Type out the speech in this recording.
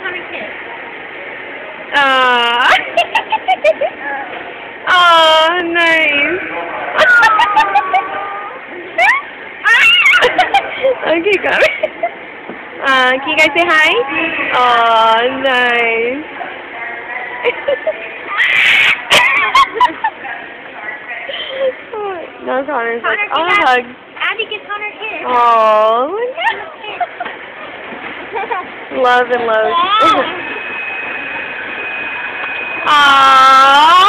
Connor a kiss. Aww. Aw, nice. Okay, Connor. Can you guys say hi? Aw, nice. Now Connor's like, Connor, oh, hug. Abby, give Connor a kiss. Aww. Love and love. Aww.